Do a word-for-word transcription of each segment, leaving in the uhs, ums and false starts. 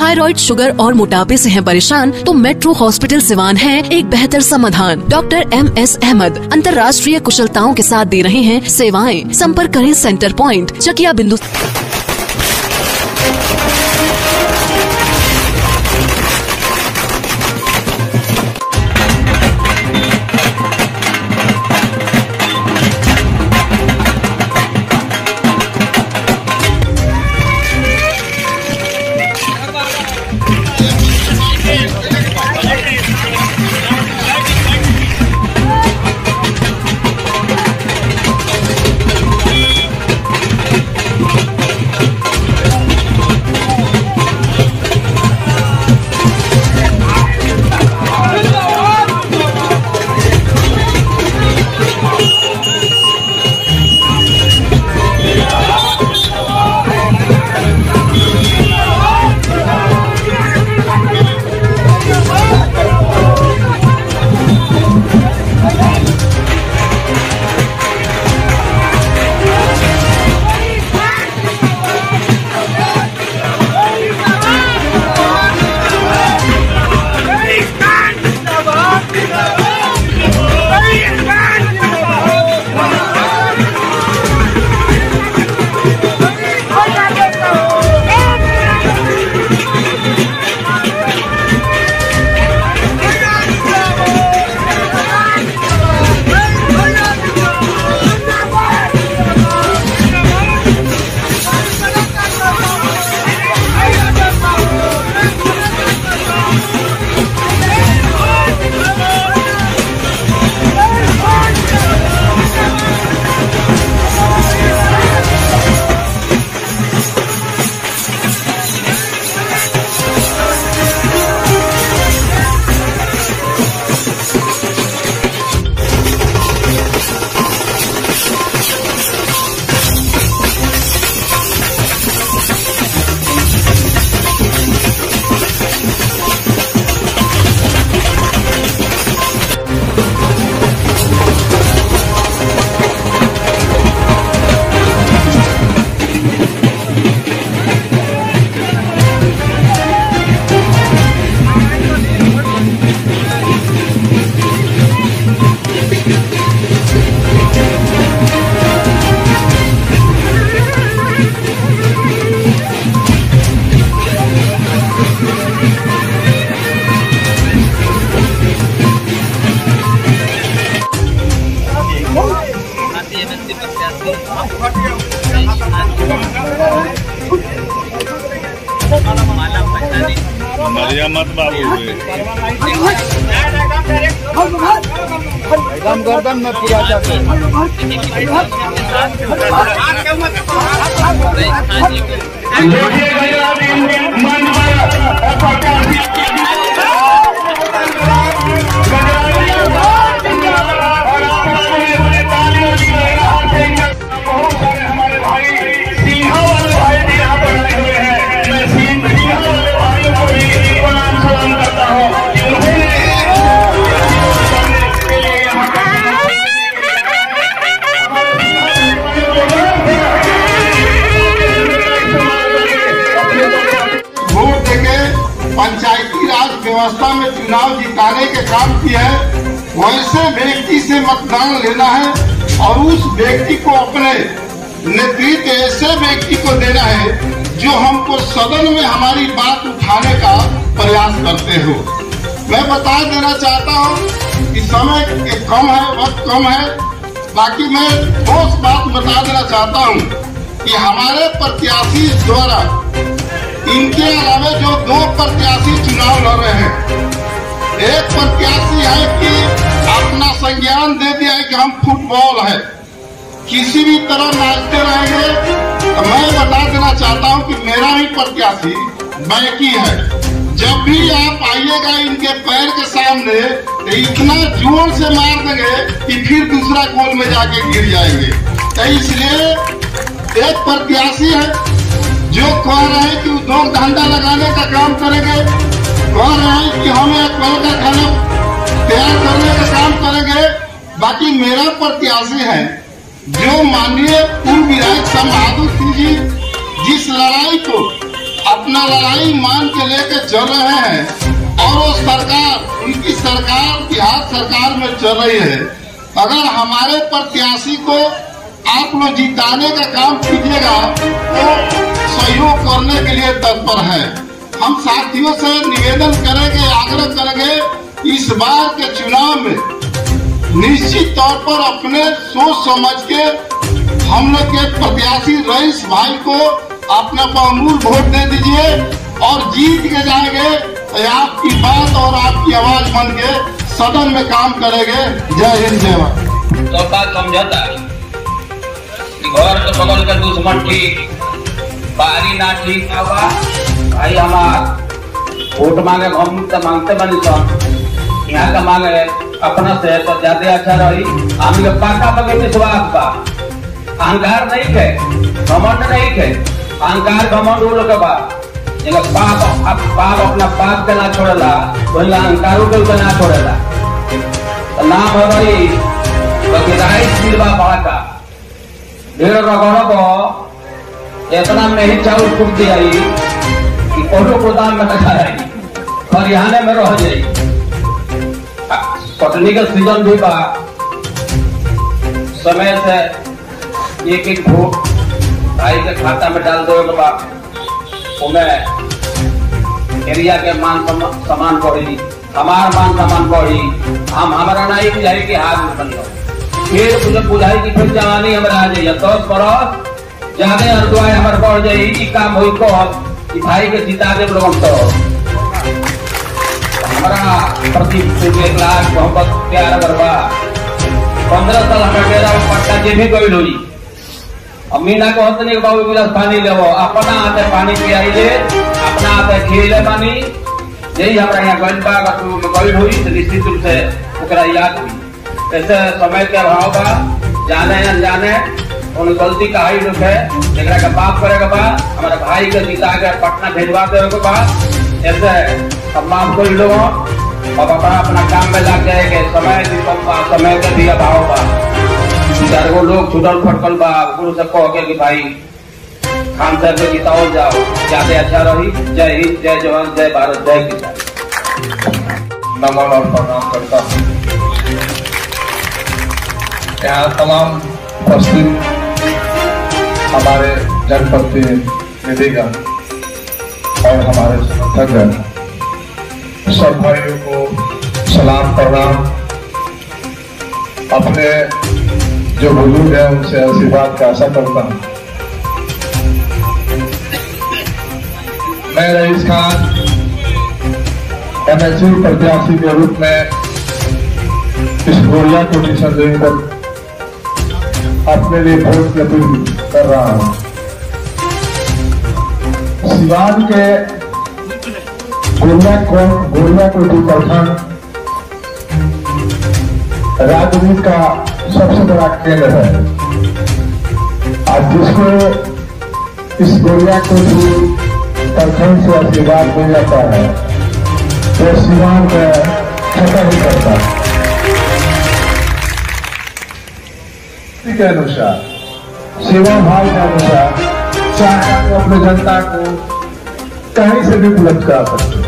Thyroid, sugar और मोटापे से हैं परेशान तो मेट्रो हॉस्पिटल सिवान है एक बेहतर समाधान। डॉक्टर एम एस अहमद अंतर्राष्ट्रीय कुशलताओं के साथ दे रहे हैं सेवाएं। संपर्क करें सेंटर पॉइंट, चकिया बिंदु। मरिया मत बाबू एकदम गर्दन में पूरा जाते पंचायती राज व्यवस्था में चुनाव जिताने के काम किया है, वैसे व्यक्ति से मतदान लेना है और उस व्यक्ति को अपने नेतृत्व ऐसे व्यक्ति को देना है जो हमको सदन में हमारी बात उठाने का प्रयास करते हो। मैं बता देना चाहता हूँ कि समय कम है, वक्त कम है, बाकी मैं ठोस बात बता देना चाहता हूँ कि हमारे प्रत्याशी द्वारा इनके अलावा जो दो प्रत्याशी चुनाव लड़ रहे हैं, एक प्रत्याशी है कि अपना संज्ञान दे दिया है कि हम फुटबॉल है, किसी भी तरह नाचते रहेंगे। तो मैं बता देना चाहता हूं कि मेरा ही प्रत्याशी बैकी है। जब भी आप आइएगा इनके पैर के सामने तो इतना जोर से मार देंगे कि फिर दूसरा गोल में जाके गिर जाएंगे। तो इसलिए एक प्रत्याशी है जो कह रहे हैं कि उद्योग धंधा लगाने का काम करेंगे, कह रहे हैं कि हम एक कल का खाना तैयार करने का काम करेंगे। बाकी मेरा प्रत्याशी है जो माननीय पूर्व विधायक बहादुर सिंह जी जिस लड़ाई को अपना लड़ाई मान के लेके चल रहे हैं और वो सरकार, उनकी सरकार बिहार सरकार में चल रही है। अगर हमारे प्रत्याशी को आप लोग जिताने का काम कीजिएगा तो सहयोग करने के लिए तत्पर है। हम साथियों से निवेदन करेंगे, आग्रह करेंगे, इस बार के चुनाव में निश्चित तौर पर अपने सोच समझ के हम लोग के प्रत्याशी रईस भाई को अपना बहुमूल्य वोट दे दीजिए और जीत के जाएंगे तो आपकी बात और आपकी आवाज बन के सदन में काम करेंगे। जय हिंद, जय भारत। तो बात समझौता घर के बगल के दुश्मन ठीक, बाहरी ना ठीक होगा भाई। हमार वोट मांगे हम तो मांगते बनी सन, यहाँ का मांगे अपना से तो ज्यादा अच्छा रही। हम लोग पाका पके विश्वास बा, अहंकार नहीं है, घमंड नहीं है। अहंकार घमंड वो लोग बा जिनका पाप पाप अपना पाप के ना छोड़ेला, वही अहंकारों के ना छोड़ेला। तो नाम हो रही राइस मिल बा पाका ढेर रगड़ो को इतना नहीं चाउल फूक दिया कि कोनो गोदाम में रखा रही, हरियाणा में रह जाई। कटनी का सीजन भी बा, समय से एक एक वोट भाई के खाता में डाल दो बा, उन्हें एरिया के मान सम्मान बढ़ी, हमार मान सम्मान बढ़ी। हम हमारा नहीं बुझाई की हाथ में बन गए, फिर मुझे बुझाई की फिर जवानी हमारा आ जाइए दस बरस ज्यादा अर्दवाई हमारे बढ़ जाये। काम हुई कह कि भाई के जिता दे लोग तो हमारा प्रति एक लाख मोहब्बत प्यार बरबा। पंद्रह साल हमारे डेरा पट्टा जे भी गई हुई, अब मीना को हंसने के बाबू गिलास पानी ले अपना हाथे पानी पियाई ले, अपना हाथे खिले पानी। यही हमारा यहाँ गल गई हुई तो निश्चित रूप से ओकरा याद हुई। ऐसे समय के अभाव बा, जाने अनजाने उन गलती का ही रुख है, जरा का बाप करेगा बा हमारे भाई के जिता के पटना भेजवा देगा बा। ऐसे अब माफ कर लो, अब अपना अपना काम में लग जाएंगे। समय भी कम बा, समय का भी अभाव बा, चार गो लोग छुटल फटकल बा, गुरु से कह के कि भाई खान साहब को जिताओ जाओ, ज्यादा अच्छा रही। जय हिंद, जय जवान, जय भारत, जय किसान। नमन और प्रणाम करता हूँ यहाँ तमाम उपस्थित हमारे जनप्रतिनिधिगण और हमारे समर्थकगण, सब भाइयों को सलाम प्रणाम। अपने जो बुजुर्ग है उनसे आशीर्वाद का आशा करता हूँ। मैं रईस खान एमएलसी प्रत्याशी के रूप में इस गोरिया कोटी सर्जरी पर अपने लिए वोट की अपील कर रहा हूँ। सिवान के गोरिया गोरिया कोटी प्रखंड राजनीति का सबसे बड़ा केंद्र है। आज जिसको इस गोरिया कोटी प्रखंड से आशीर्वाद मिल जाता है तो सिवान का खत्म नहीं करता। के अनुसार, सेवा भाव के अनुसार चाहे तो अपने जनता को कहीं से भी उपलब्ध करा सकते,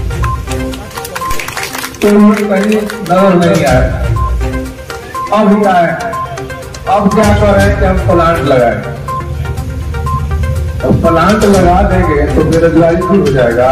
तो कहीं नजर नहीं आए। अब ही आए, अब क्या कर रहे हैं कि हम प्लांट लगाए। अब प्लांट लगा देंगे तो बेरोजगारी दूर हो जाएगा।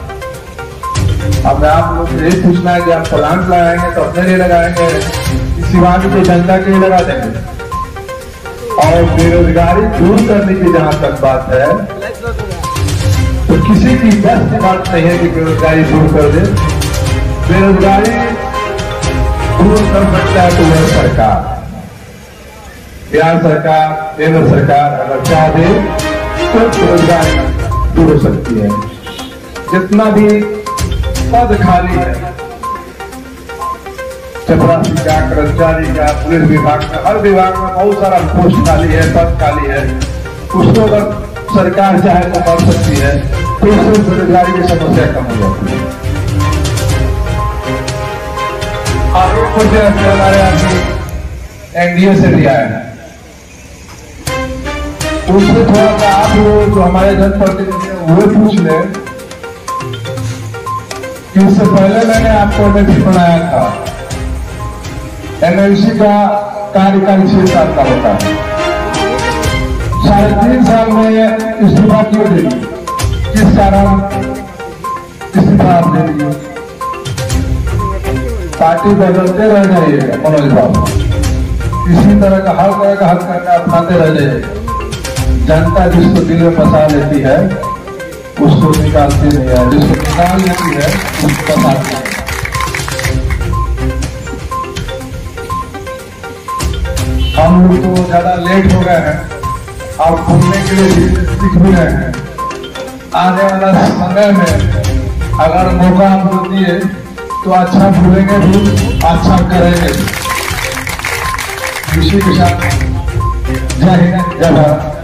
अब आप लोग से यही पूछना है कि आप प्लांट लगाएंगे तो अपने लिए लगाएंगे, सिवान की जनता के लिए लगा देंगे। और बेरोजगारी दूर करने की जहां तक बात है तो किसी की बस की बात नहीं है कि बेरोजगारी दूर कर दे। बेरोजगारी दूर कर सकता है तो वह सरकार, बिहार सरकार, केंद्र सरकार अगर चाह दे तो बेरोजगारी दूर हो सकती है। जितना भी पद खाली है, चपरासी का, कर्मचारी का, पुलिस विभाग का, हर विभाग में बहुत सारा पोस्ट खाली है, पद खाली है। उसको अगर सरकार चाहे तो कर सकती है तो उससे बेरोजगारी की समस्या कम हो जाती है। और एक मुद्दे हमारे आदमी एनडीए से भी आए हैं, उससे थोड़ा सा आप लोग जो हमारे जनप्रतिनिधि वो पूछ ले कि इससे पहले मैंने आपको एमएलसी बनाया था। एमएलसी का कार्यकाल छह साल का होता है। साढ़े तीन साल में इस्तीफा क्यों दे दी? किस कारण इस्तीफा आप दे दी? पार्टी बदलते रह जाइएगा मनोज बाबू, इसी तरह का हर तरह का हक करना अपनाते रह जाइएगा। जनता जिसको दिल में फंसा लेती है उसको निकालती नहीं है, जिसको निकाल लेती है उसको फंसाती है। हम लोग तो ज्यादा लेट हो गए हैं, आप भूलने के लिए सीख भी रहे हैं। आने वाला समय में अगर मौका हम दिए तो अच्छा भूलेंगे भी, अच्छा करेंगे। इसी के साथ जय हिंद जय भारत।